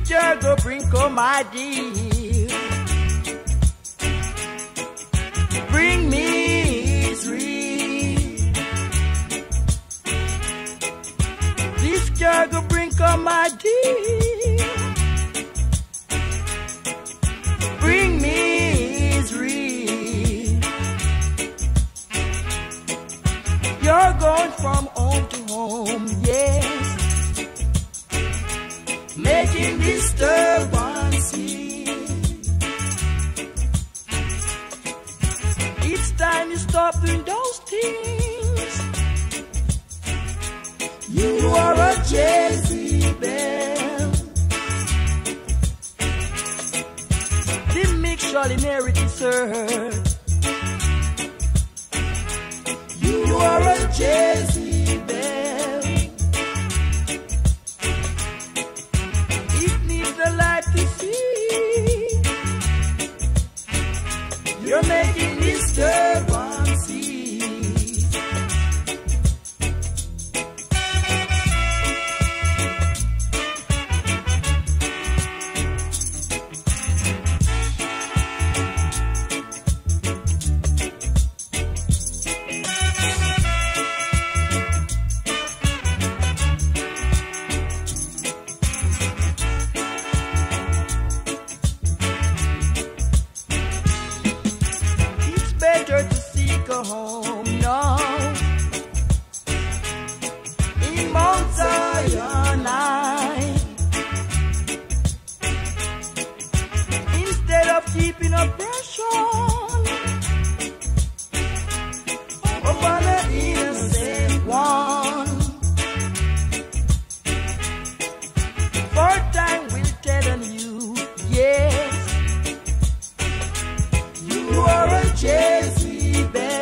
Go bring come my dear, bring misery. This girl go bring come my dear, bring misery. You're going from home to home, yes, making disturbances. It's time you stop doing those things. You are a Jezebel. The mix shall inherit this earth. You are a Jezebel. The light to see. You're making disturbances. Home now in Mount Zion instead of keeping oppression upon the innocent one. For time will tell on you, yes, you are a Jezebel.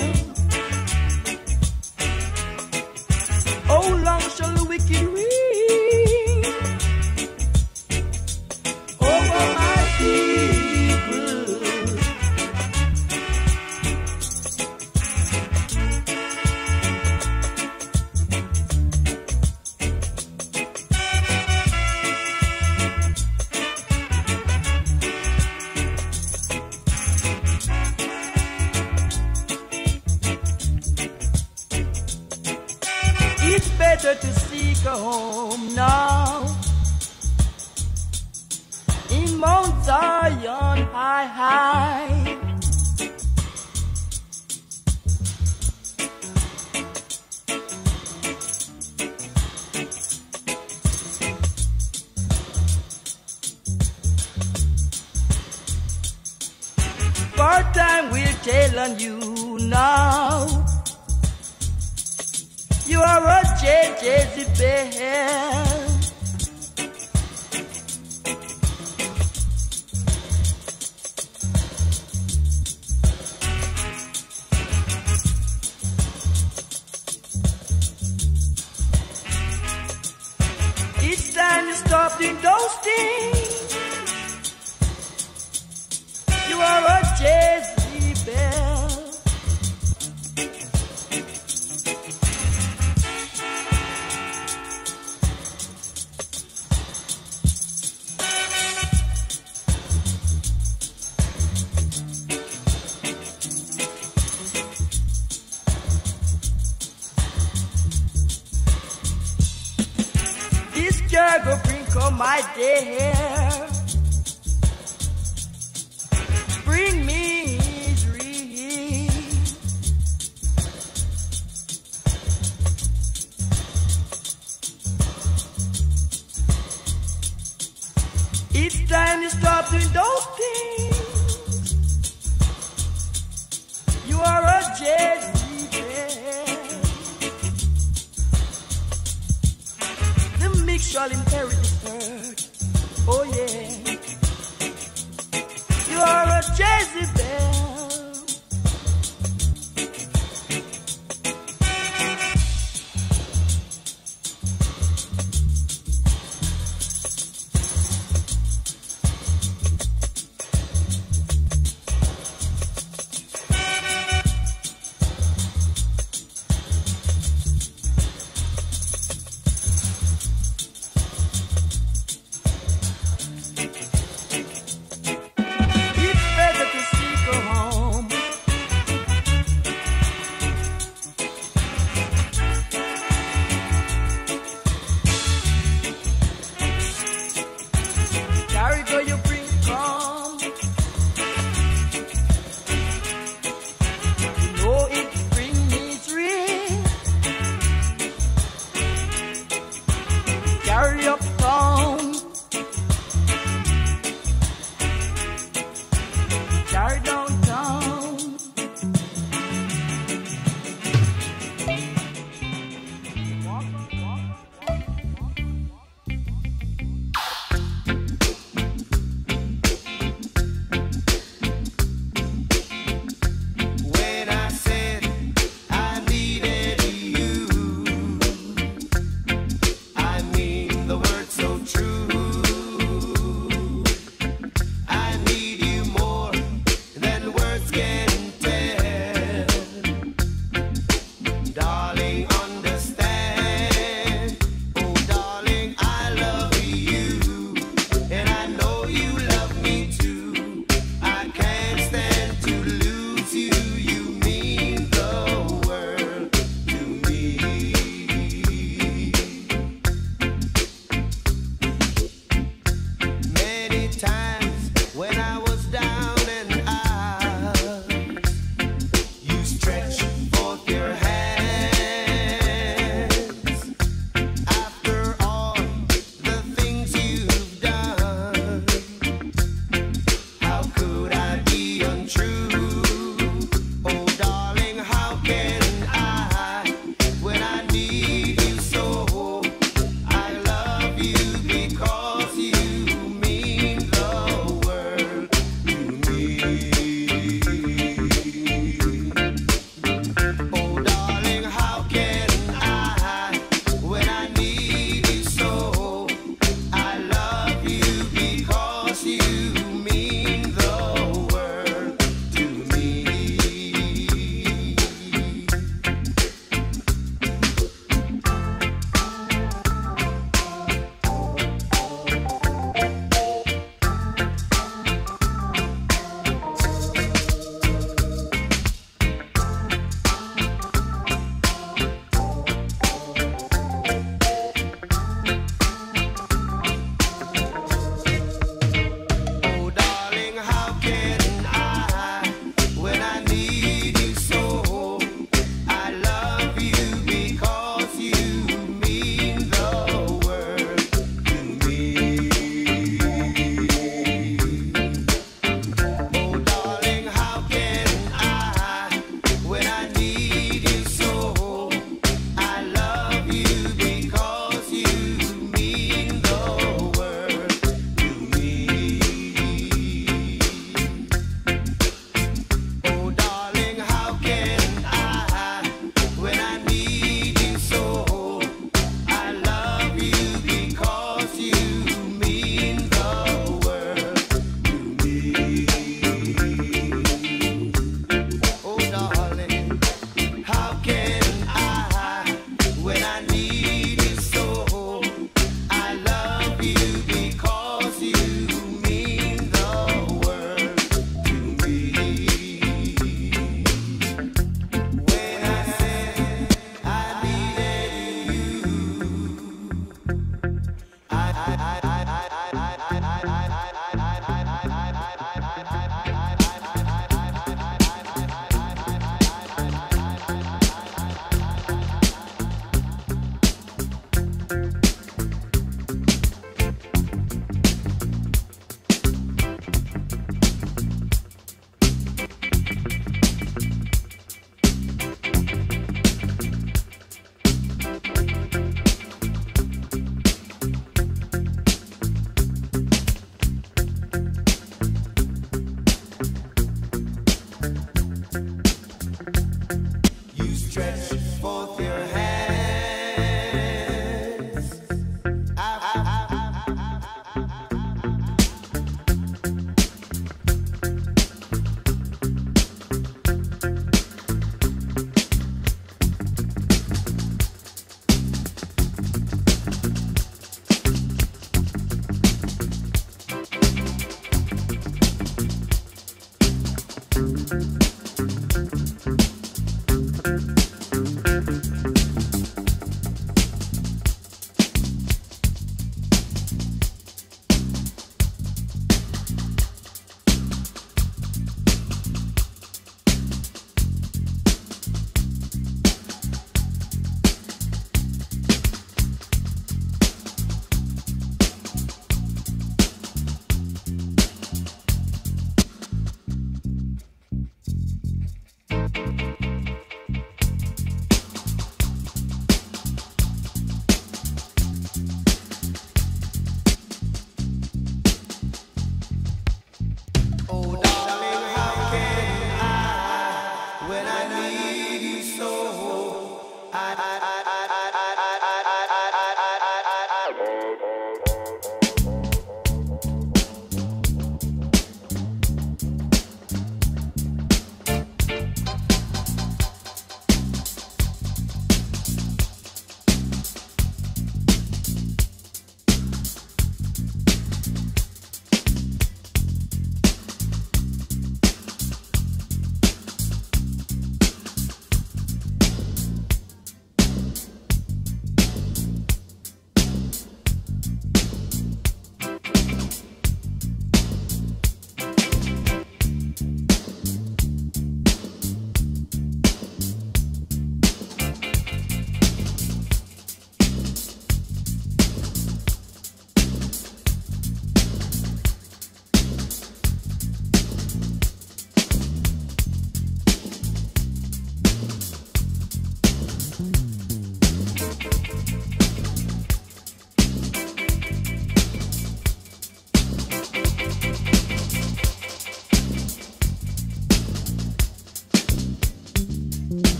How long shall the wicked reign over my people? It's better to seek a home now in Mount Zion high. For time will tell on you now. You are a Jezebel. It's time to stop doing those things. You are a Jezebel. Girl, go bring come my dear, bring misery. It's time to stop doing those things. You are a Jezebel. Shall inherit this earth. Oh yeah, you are a Jezebel.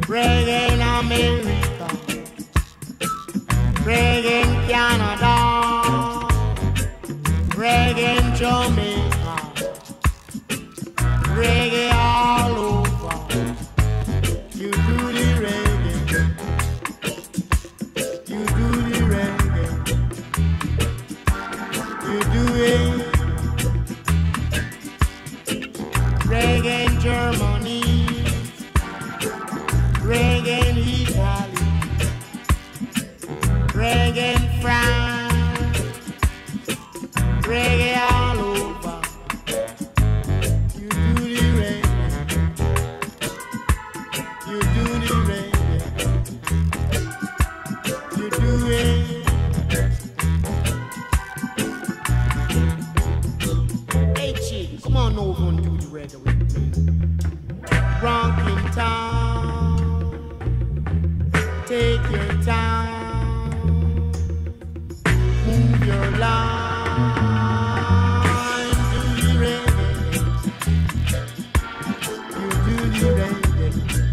reggae in America, reggae in Canada, reggae in Jamaica, reggae all over. You do the reggae, you do the reggae, you do it. Reggae in Germany, reggae in Italy, reggae in France, reggae all over. You do the reggae, you do the reggae, you do it. Hey chick, come on over and do the reggae with me. Ronkin Town, take your time, move your line, do the reggae, you do the reggae,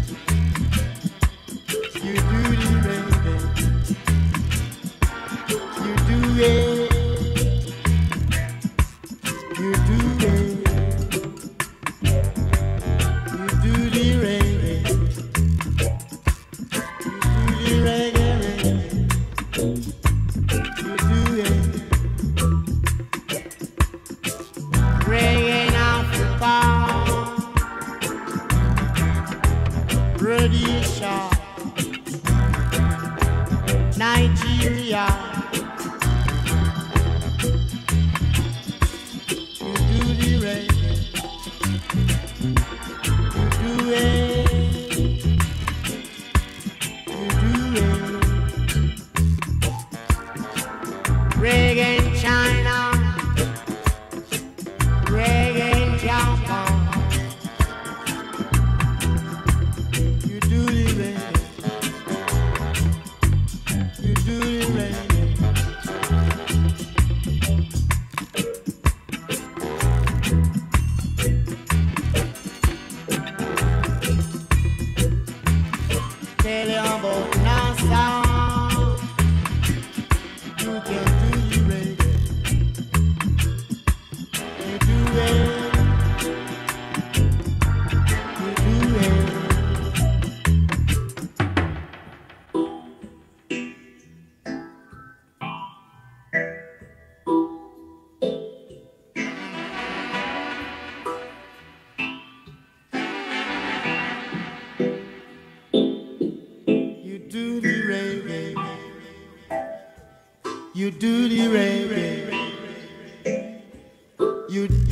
you do the reggae, you do it, you do it. Rhodesia, Nigeria, you do the reggae, you do it, you do it. Reggae in China, reggae in Japan. Tell you about NASA. You can do the reggae. You do it. You do it. You do the reggae. You do.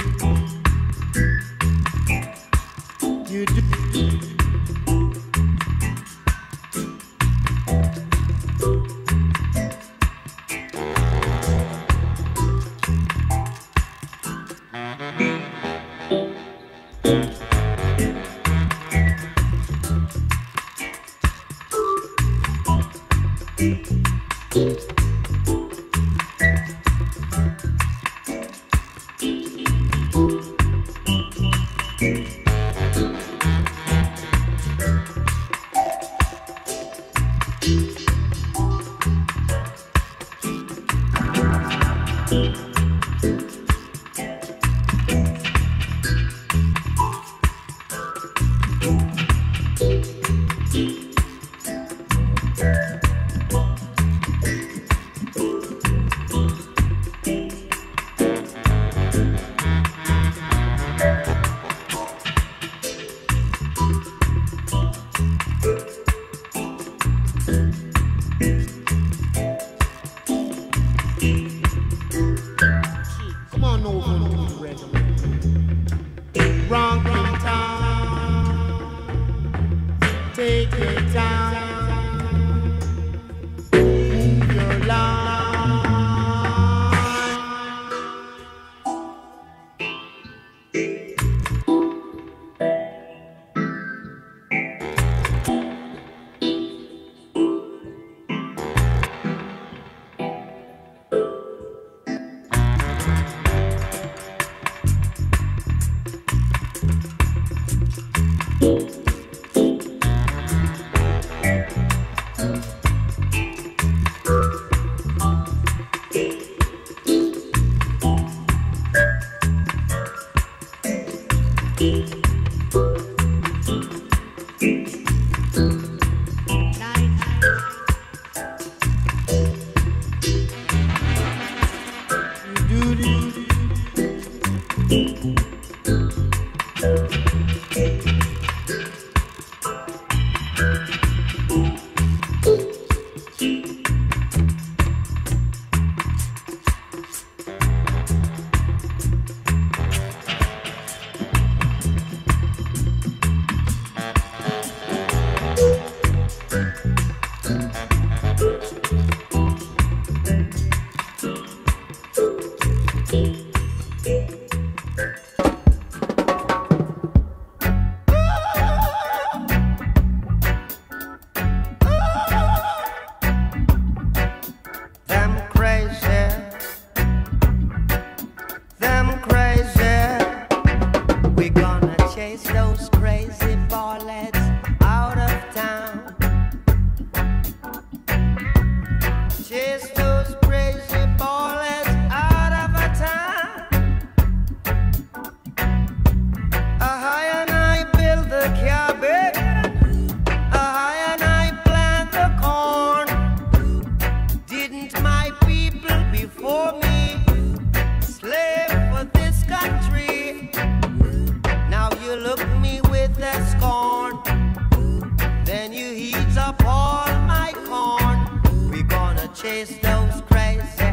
chase those crazy.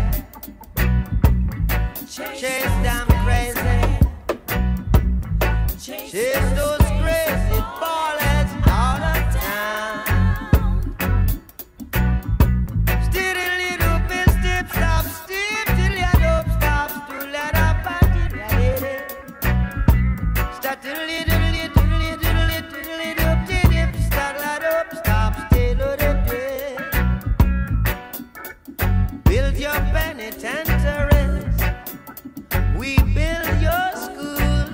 Chase them crazy. Chase those crazy ballets out of town. Still a little bit step, stop, step till you don't stop, still let up and get it. Start a little, start let up, stop, still let up. Build your penitentiaries, we build your schools,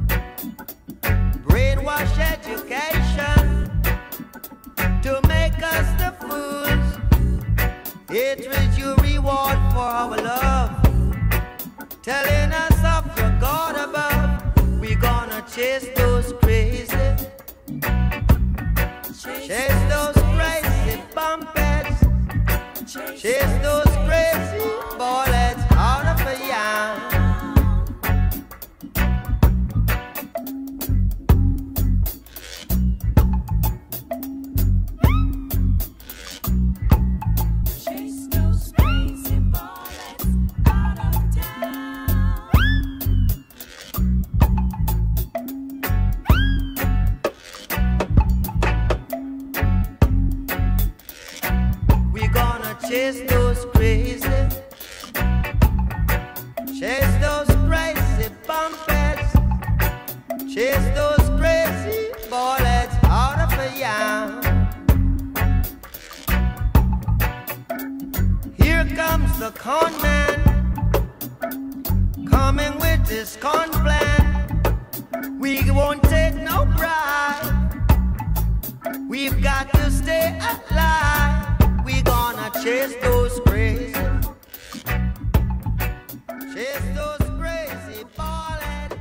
brainwash education to make us the fools. Hatred you reward for our love, telling us of your God above. We gonna chase those crazy, chase those crazy bumpets, chase those crazy bullets out of a yam. Chase those crazy bullets out of town. We gonna chase those crazy, chase those crazy bumpets, chase those crazy bullets out of a yam. Here comes the con man, coming with his con plan. We won't take no bribe, we've got to stay alive. We gonna chase those crazy, chase those crazy bullets.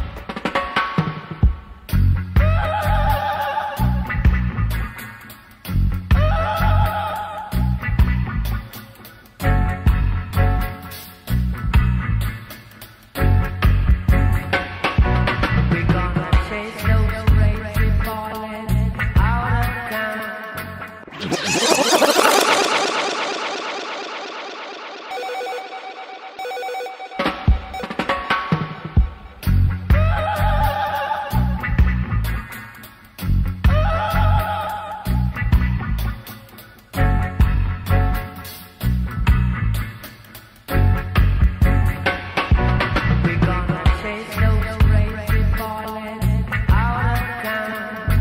We gonna chase those crazy bullets out of town. We gonna chase those crazy bullets out of town.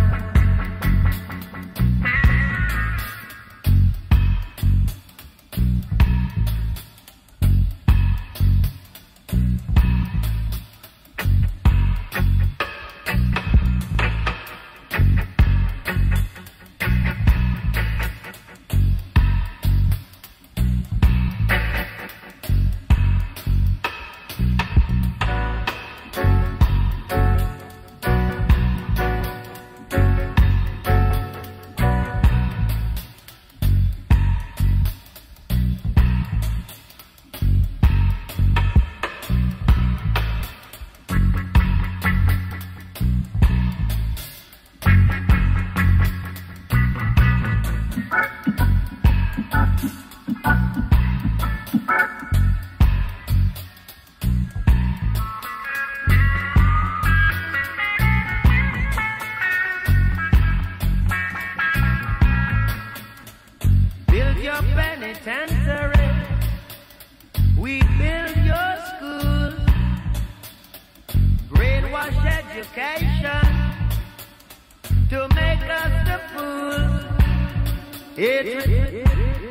Build your penitentiary, we build your schools, brainwash education to make us the fools. Hatred.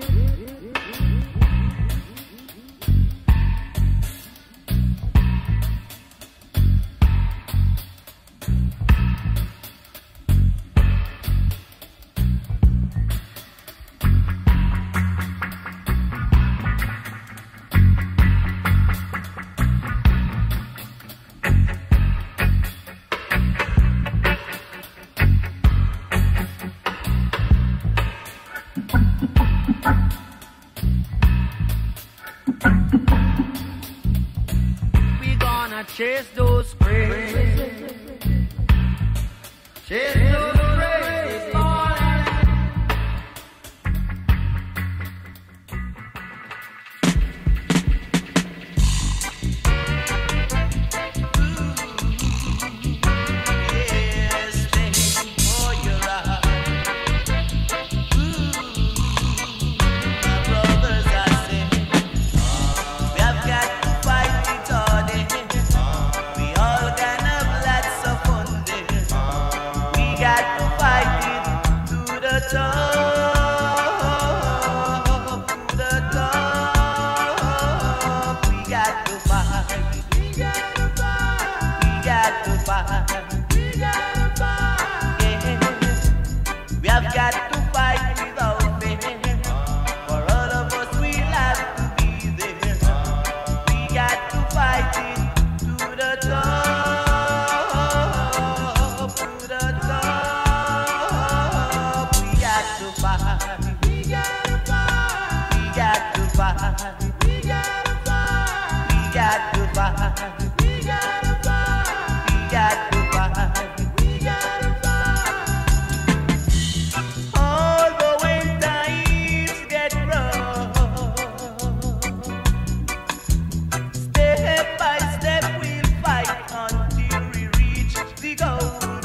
Chase those crazy, chase those crazy bullets. got to fight it to the top, to the top. We got to fight. We got to fight. We got to fight. We got to fight. Yeah. We have got to fight without fear. For all of us, we'll have to be there. We got to fight it to the top, to the top. We got to fight. We got to fight. We got to fight. We got to fight. We got to fight. We got to fight. We got to fight. We got to fight. Although when times get rough, step by step we'll fight until we reach the goal.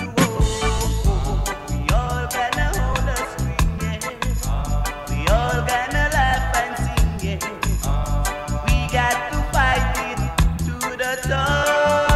We all gonna hold a string, yeah. We all gonna laugh and sing, yeah. We got to fight it to the top.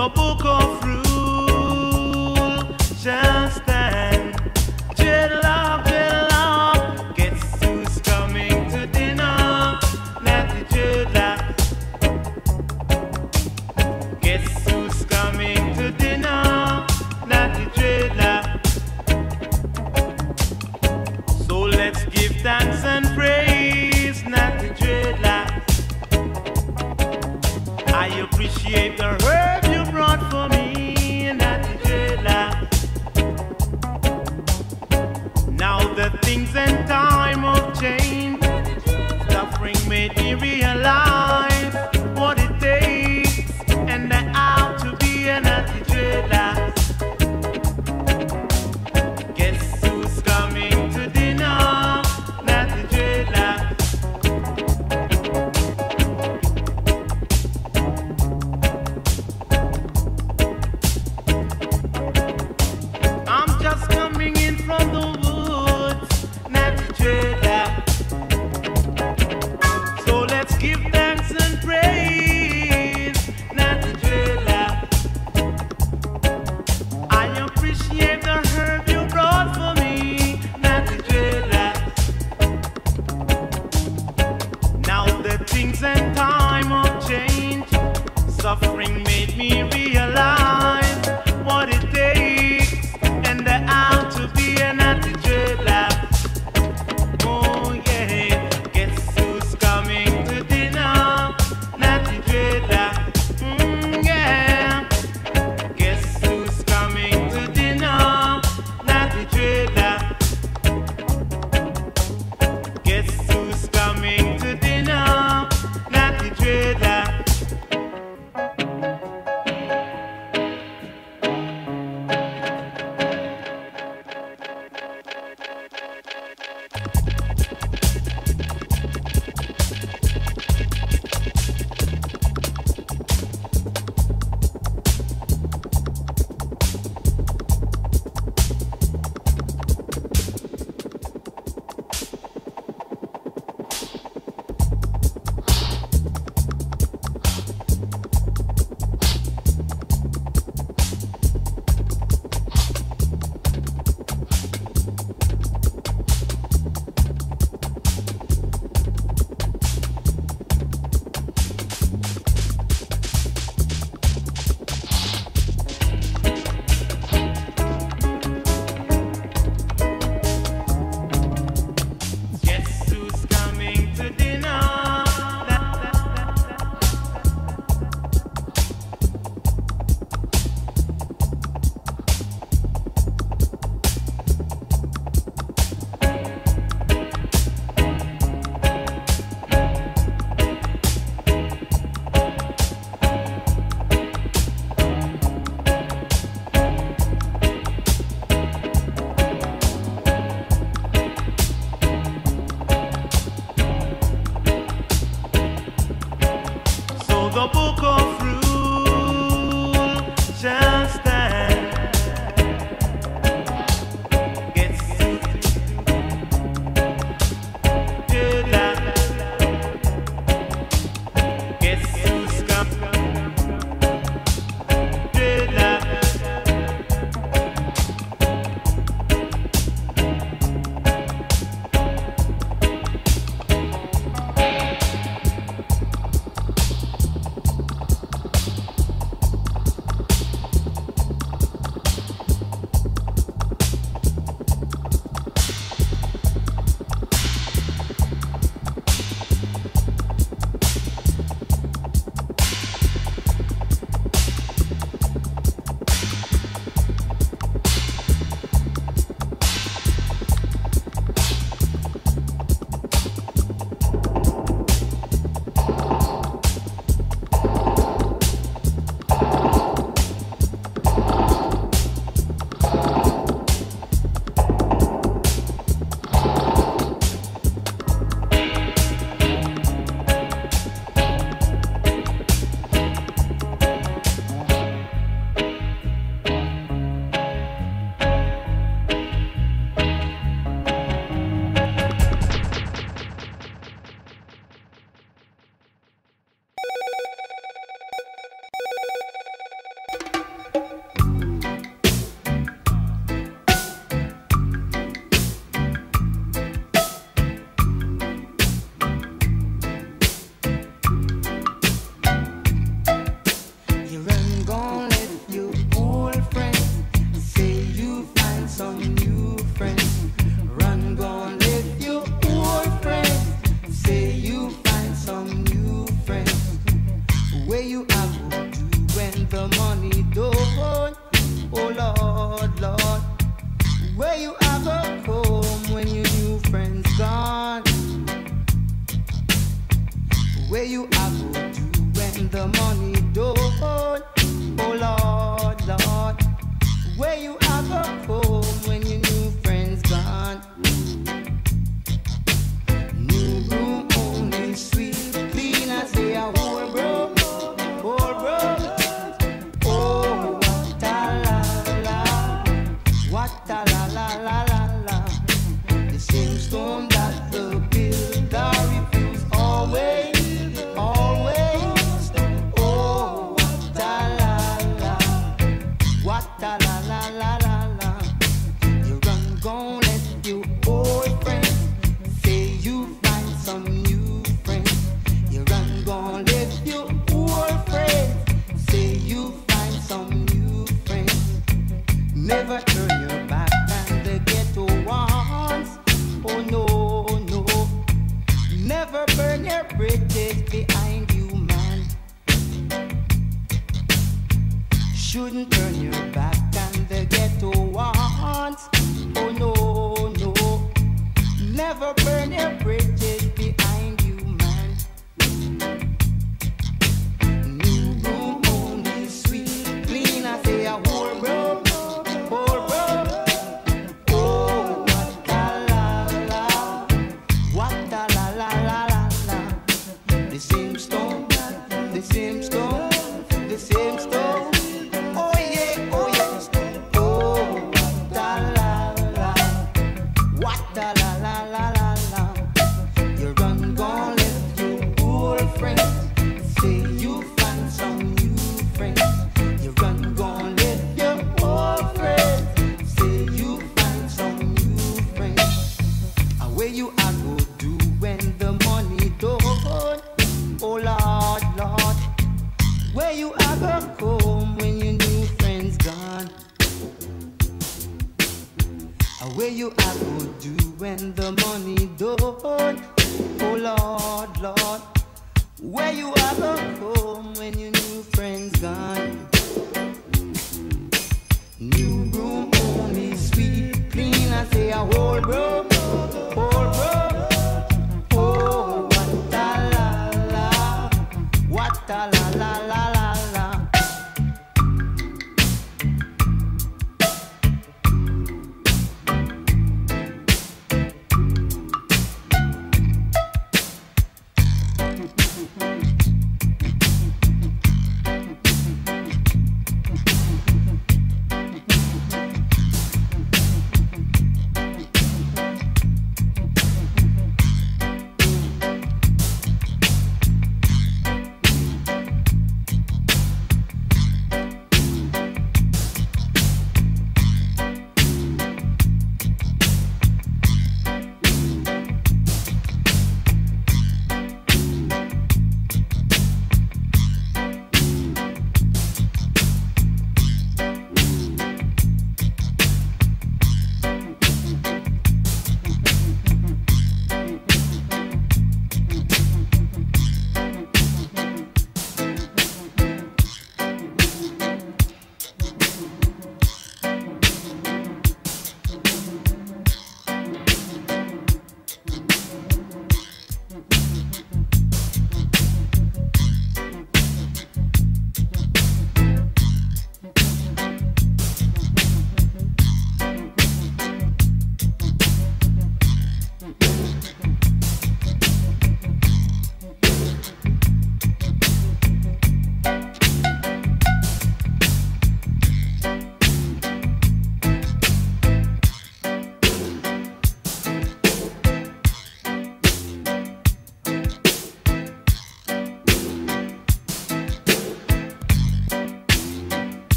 the book of rule shall stand. Dreadlock, dreadlock, guess who's coming to dinner? Natty dreadlock. Guess who's coming to dinner? Natty dreadlock. So let's give thanks and praise, Natty dreadlock. I appreciate the herb you brought for me, Natty dreadlock. Now the things and time have changed. Suffering made me realize what it takes, and that how to be a Natty dreadlock. Guess who's coming to dinner? Natty dreadlock. I'm just coming in from the woods, Natty dreadlock. So let's give thanks and praise, Natty dreadlock. I appreciate the herb you brought for me, Natty dreadlock. Now the things and time have changed. Suffering made me realize what it takes, and the how to be a Natty dreadlock. Oh yeah, guess who's coming to dinner? Natty dreadlock. Yeah. Guess who's coming to dinner? Natty dreadlock. Guess who's coming to dinner? Natty dreadlock. Guess who's coming to dinner? So the book of rule shall stand. Guess who's dreadlock. Guess who's coming? Dreadlock. the money don't. Oh Lord, Lord, where you have a home when your new friends gone? Where you have to do when the money don't? Oh Lord, Lord, where you have a home when your new friends gone? New room only sweet, clean as they are whole bro, whole bro. Oh, what a la la, what a la la la la la. The same stone that the builder refused always. Never turn your back on the ghetto ones. Oh no, no. Never burn your bridges behind you, man. Shouldn't turn your back on the ghetto ones. Oh no, no. Never burn your bridges behind you, man. New room only sweet, clean as a whole room. Where you I go do when the money don't? Oh Lord, Lord, where you I go home when your new friends gone? New room only sweet, clean as a whole bro, whole bro. Oh, what a la la, what a la la la la la.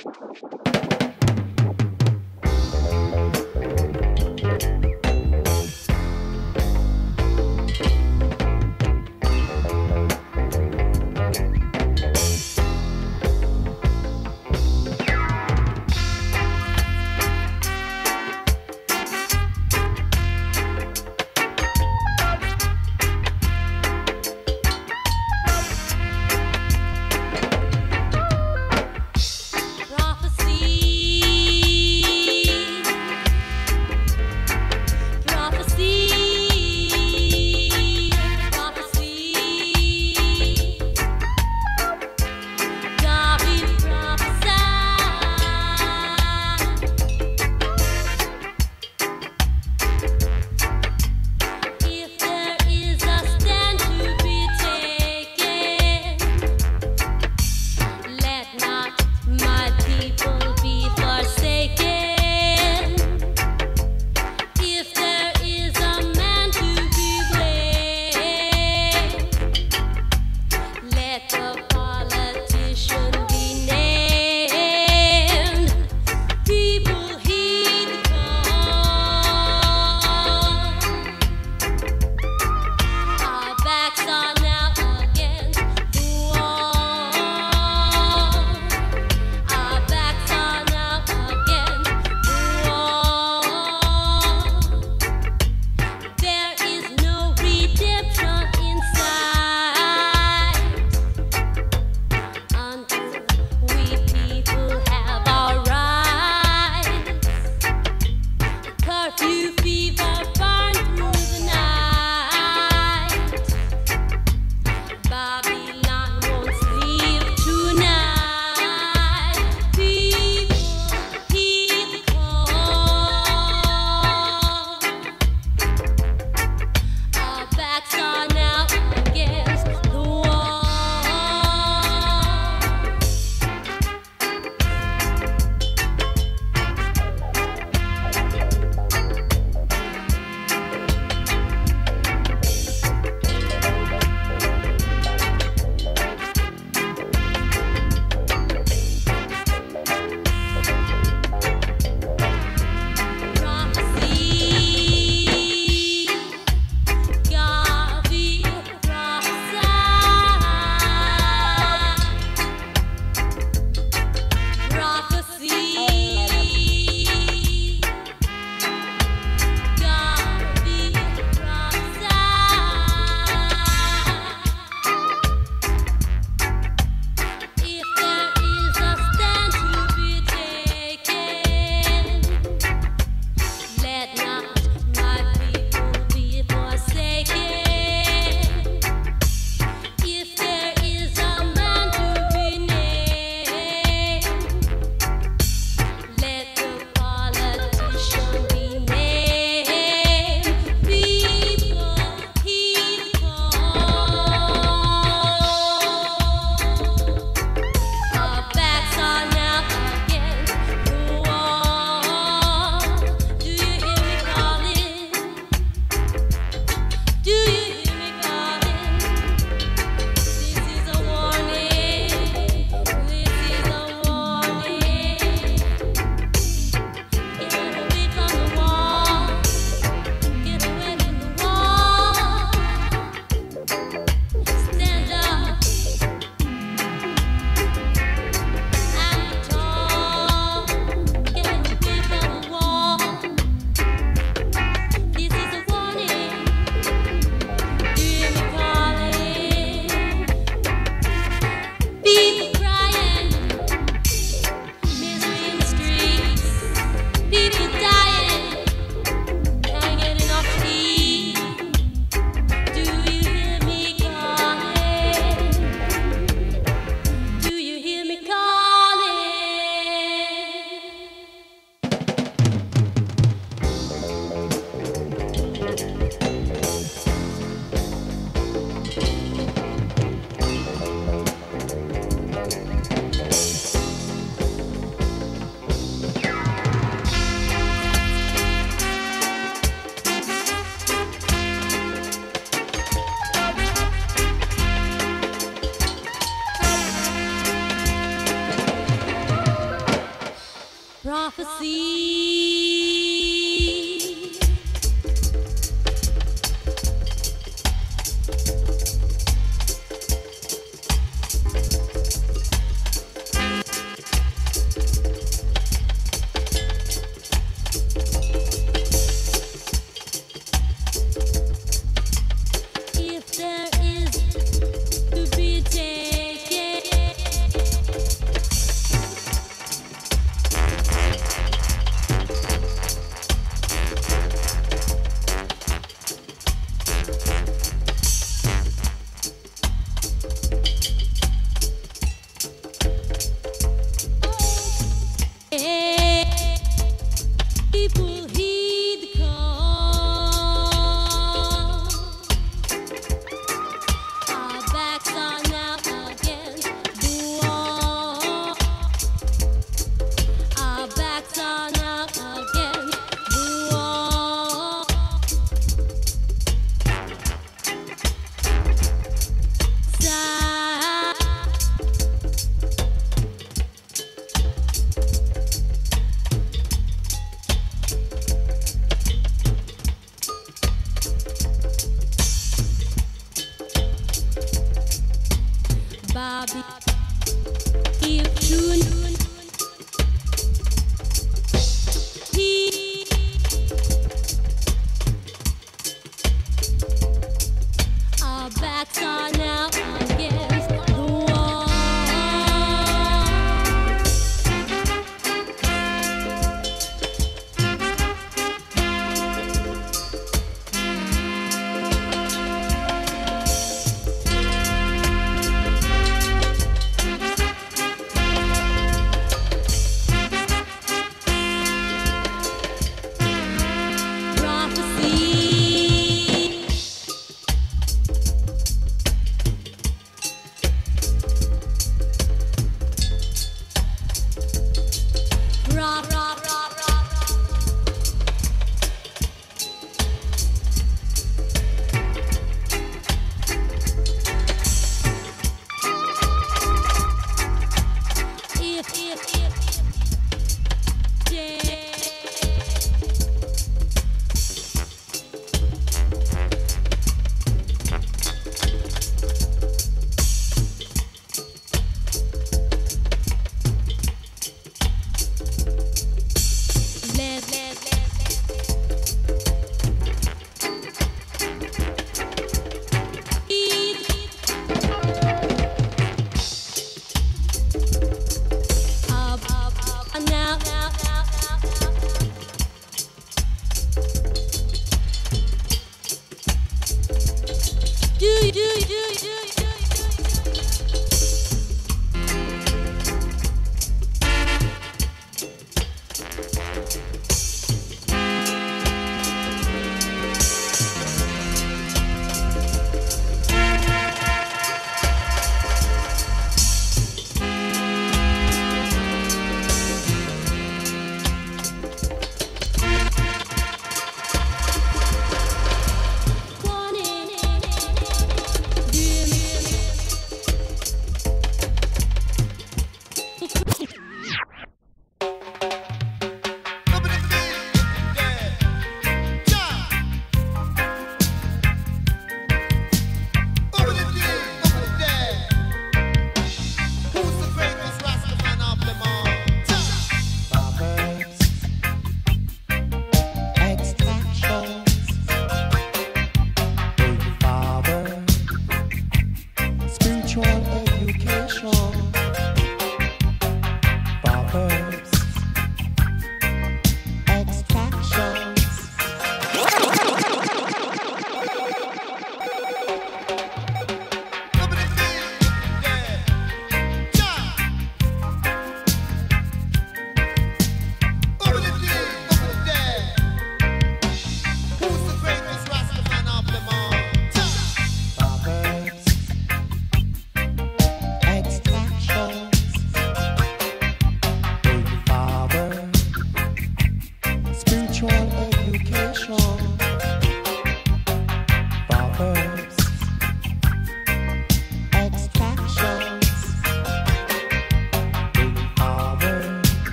Prophecy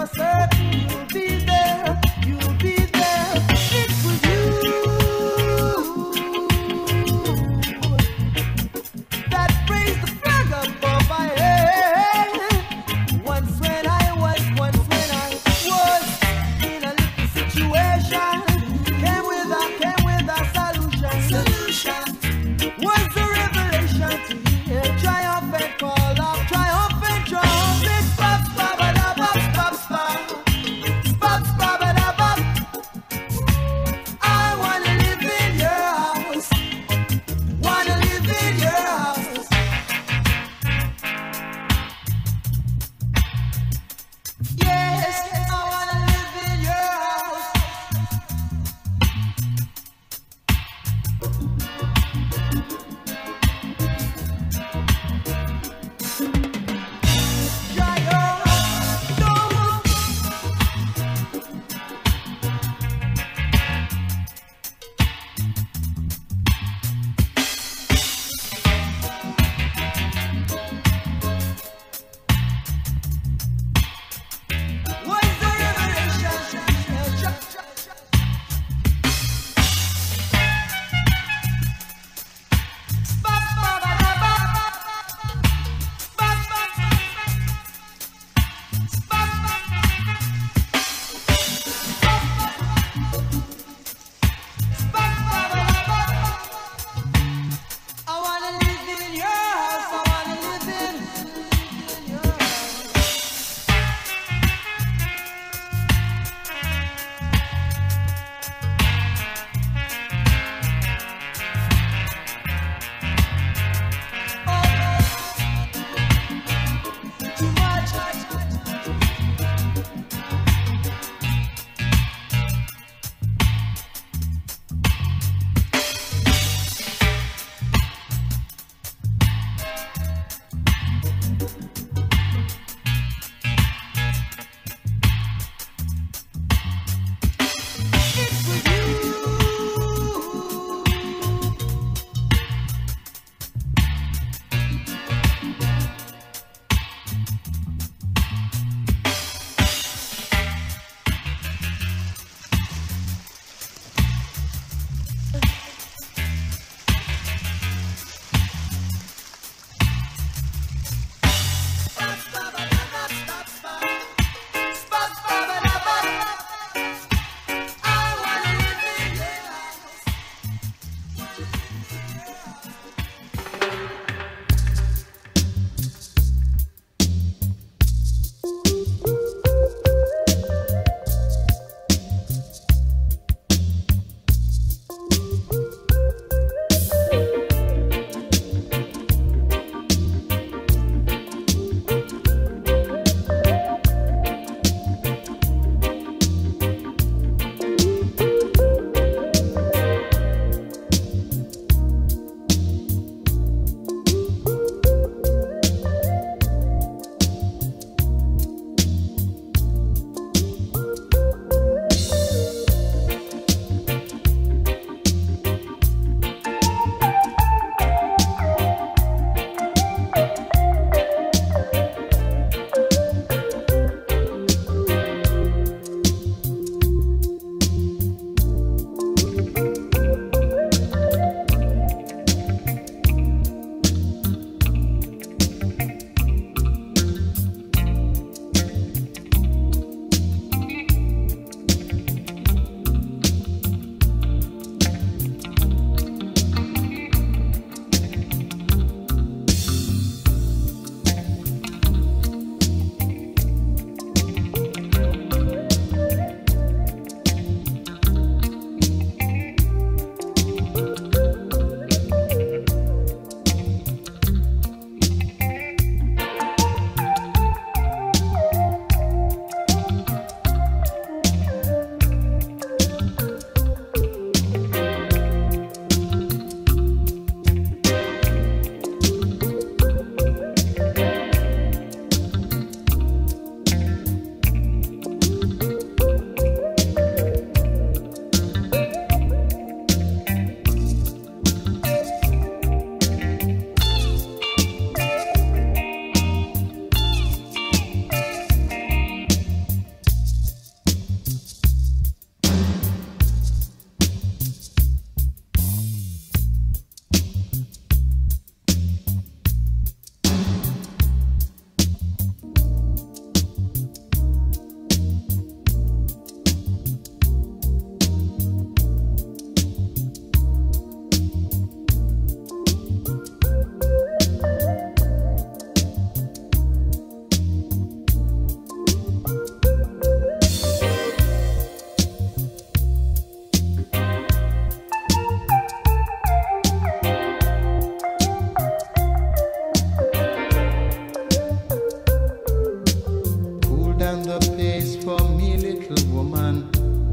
for certain you'll be there, you'll be there. It was you that raised the flag above my head. Once when I was in a little situation, came with a solution. Was the revelation to hear triumphant call of triumphant trumpet. Pop, pop, pop, pop, pop, pop. down the pace for me, little woman.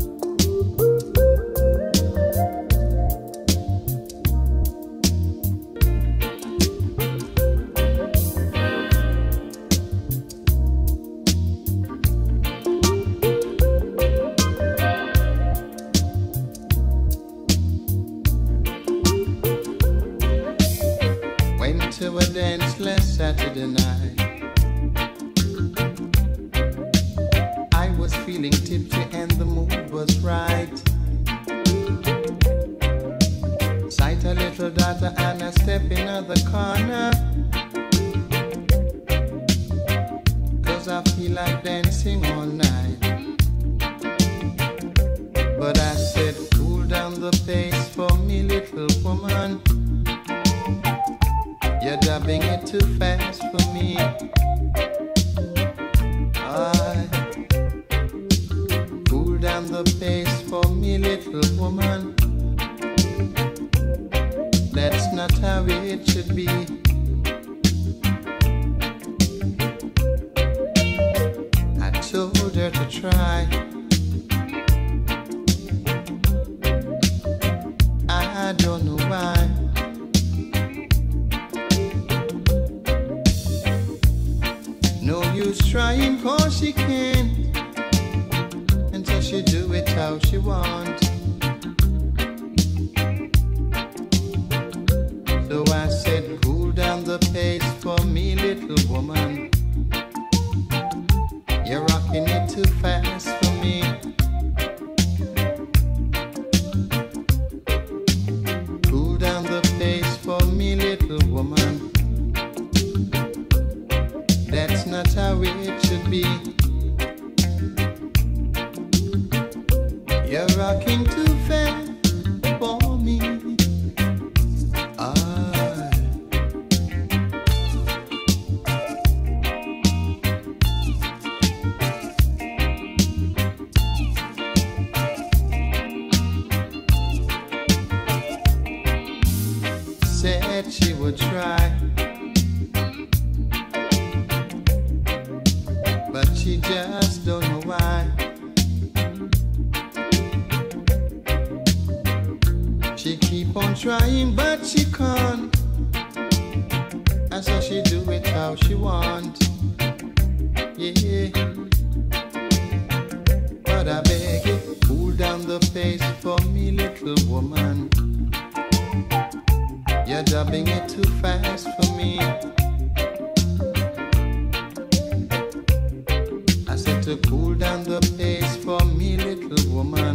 Went to a dance last Saturday night. I was feeling tipsy and the mood was right. Sight a little daughter and I step in the corner, 'cause I feel like dancing all night. But I said, cool down the pace for me, little woman. You're dubbing it too fast for me. Cool down the pace for me, little woman. That's not how it should be. I told her to try. I don't know why. No use trying 'cause she can't until she do it how she wants. So I said, cool down the pace for me, little woman. You're rocking it too fast for me. Cool down the pace for me, little woman. That's not how it should be. You're rocking too fast for me. Said she would try, but she just don't know why. She keep on trying, but she can't, and so she do it how she want. Yeah, but I beg you, cool down the pace for me, little woman. You're dubbing it too fast for me. I said to cool down the pace for me, little woman.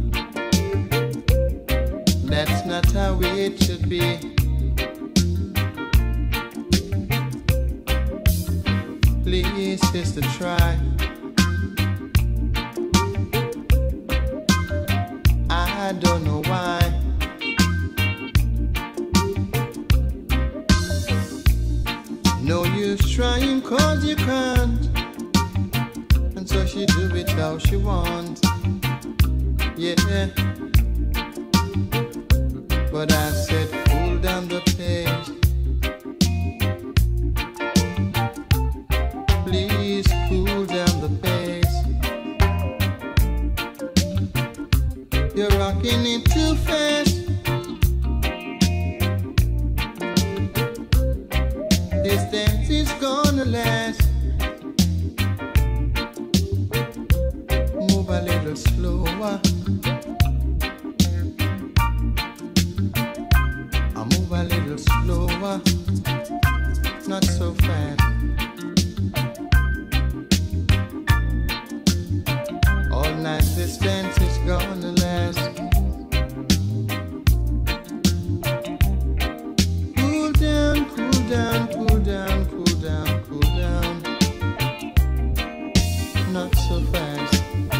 That's not how it should be. Please, sister, try. I don't know why. No use trying 'cause you can't, and so she do it how she wants. Yeah, but I said cool down the pace. Please cool down the pace. You're rocking it too fast. This dance is gonna last. Move a little slower. I move a little slower, not so fast. All night this dance is gonna last. Cool down, cool down, cool down, cool down, cool down. Not so fast.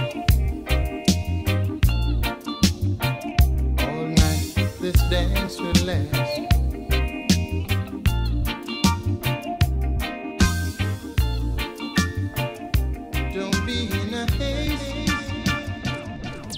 All night this dance will last. Don't be in a haste.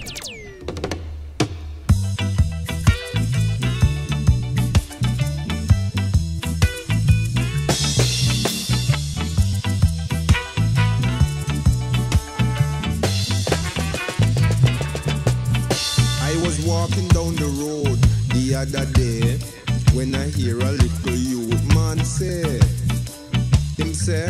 walking down the road the other day when I hear a little youth man say, him say,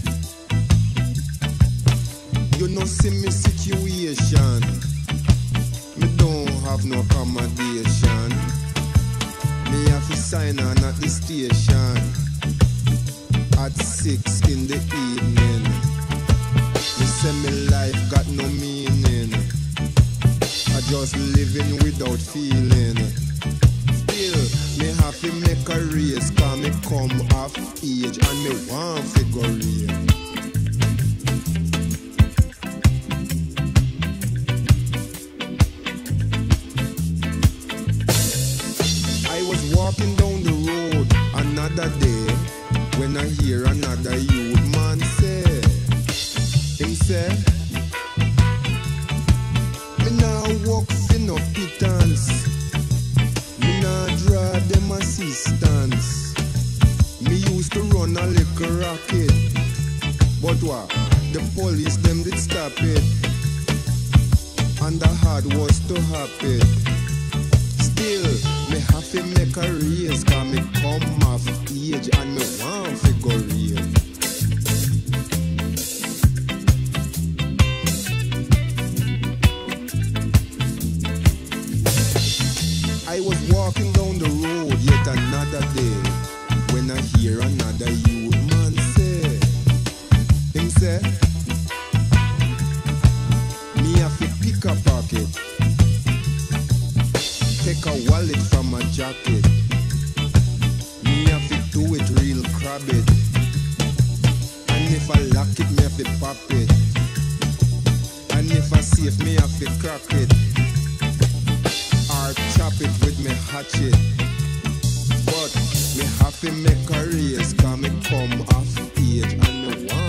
you know see me situation, me don't have no accommodation, me have to sign on at the station at 6 in the evening. Me say me life got no meaning, I just living without feeling. Still, me have to make a race, cause me come off age and me want figure real. I was walking down the road another day when I hear another youth man say, him say, me nah walk for no pittance, me nah draw them assistance, me used to run a little rocket, but what, the police them did stop it, and the hard was to happen. Still, me have to make a race, cause me come off age and me want figure real. I was walking down the road yet another day when I hear another youth man say, him say, me have to pick a pocket, take a wallet from my jacket, me have to do it real crabbit, and if I lock it, me have to pop it, and if I safe, me have to crack it, or chop it with me hatchet. But me have to make a race, cause me come off age and me want